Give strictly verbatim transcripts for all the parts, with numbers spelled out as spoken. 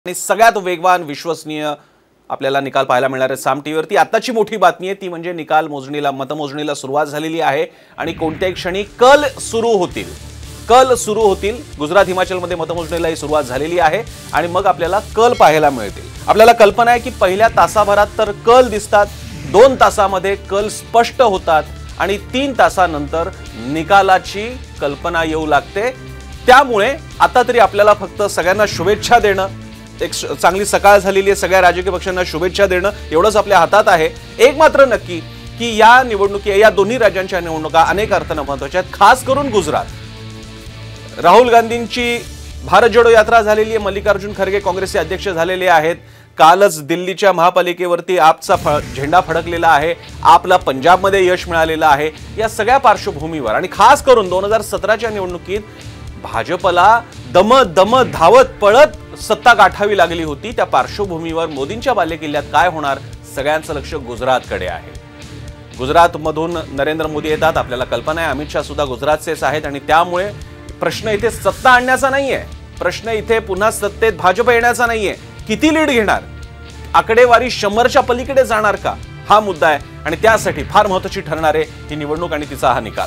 आणि सगळ्यात वेगवान विश्वसनीय आपल्याला निकाल पाहायला मिळणार आहे साम टीव्हीवरती। आताची मोठी बातमी आहे ती म्हणजे निकाल मोजणीला मतमोजणीला सुरुवात झालेली आहे आणि कोणत्याही क्षणी कल सुरू होतील कल सुरू होतील गुजरात हिमाचल मध्ये मतमोजणीलाही सुरुवात झालेली आहे आणि मग आपल्याला कल पाहायला मिळतील। आपल्याला कल्पना आहे की पहिल्या तासाभरात तर कल दिसतात, दोन तासामध्ये कल स्पष्ट होतात आणि तीन तासानंतर निकालाची कल्पना येऊ लागते। त्यामुळे आता तरी आपल्याला फक्त सगळ्यांना शुभेच्छा देणं, एक चांगली सकाळ झालेली आहे, सगळ्या राजकीय पक्षांना शुभेच्छा देणं एवढंच आपल्या हातात आहे। एक मात्र नक्की की या निवडणुकी या दोन्ही राज्यांच्या निवडणुका अनेक अर्थाने महत्त्वाच्या आहेत, खास करून गुजरात। राहुल गांधींची भारत जोडो यात्रा झालेली आहे, मल्लिकार्जुन खरगे काँग्रेसचे अध्यक्ष झालेले आहेत। कालच दिल्लीच्या महापालिकेवरती आपचा झेंडा फडकलेला आहे, आपला पंजाबमध्ये यश मिळालेलं आहे। या सगळ्या पार्श्वभूमीवर आणि खास करून दोन हजार सतराच्या निवडणुकीत भाजपला दम दम धावत पळत सत्ता गाठावी लागली होती। त्या पार्श्वभूमीवर मोदींच्या बालेकिल्ल्यात काय होणार, सगळ्यांचं लक्ष गुजरातकडे आहे। गुजरातमधून नरेंद्र मोदी येतात, आपल्याला कल्पना आहे अमित शाह सुद्धा गुजरातचेच आहेत आणि त्यामुळे प्रश्न इथे सत्ता आणण्याचा नाहीये, प्रश्न इथे पुन्हा सत्तेत भाजप येण्याचा नाहीये, किती लीड घेणार, आकडेवारी शंभरच्या पलीकडे जाणार का, हा मुद्दा आहे आणि त्यासाठी फार महत्त्वाची ठरणार आहे ही निवडणूक आणि तिचा हा निकाल।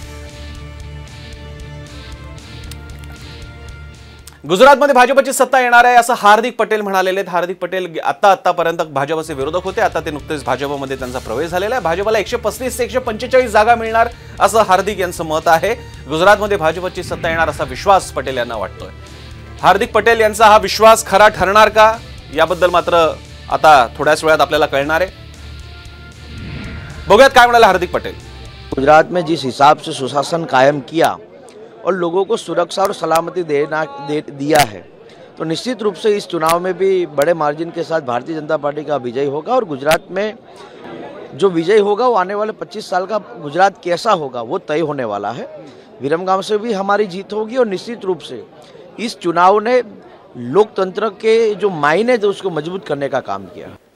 गुजरातमध्ये भाजपची सत्ता येणार आहे असं हार्दिक पटेल म्हणालेले आहेत। हार्दिक पटेल आता आतापर्यंत भाजपचे विरोधक होते, आता ते नुकतेच भाजपमध्ये त्यांचा प्रवेश झालेला आहे। भाजपला एकशे पस्तीस ते एकशे पंचेचाळीस जागा मिळणार असं हार्दिक यांचं मत आहे। गुजरातमध्ये भाजपची सत्ता येणार असा विश्वास पटेल यांना वाटतोय। हार्दिक पटेल यांचा हा विश्वास खरा ठरणार का, याबद्दल मात्र आता थोड्याच वेळात आपल्याला कळणार आहे। बघूयात काय म्हणाले हार्दिक पटेल। गुजरात में जिस हिसाब से सुशासन कायम किया और लोगों को सुरक्षा और सलामती देना दे दिया है, तो निश्चित रूप से इस चुनाव में भी बड़े मार्जिन के साथ भारतीय जनता पार्टी का विजय होगा। और गुजरात में जो विजय होगा वो आने वाले पच्चीस साल का गुजरात कैसा होगा वो तय होने वाला है। विरमगाम से भी हमारी जीत होगी और निश्चित रूप से इस चुनाव ने लोकतंत्र के जो मायने थे उसको मजबूत करने का काम किया।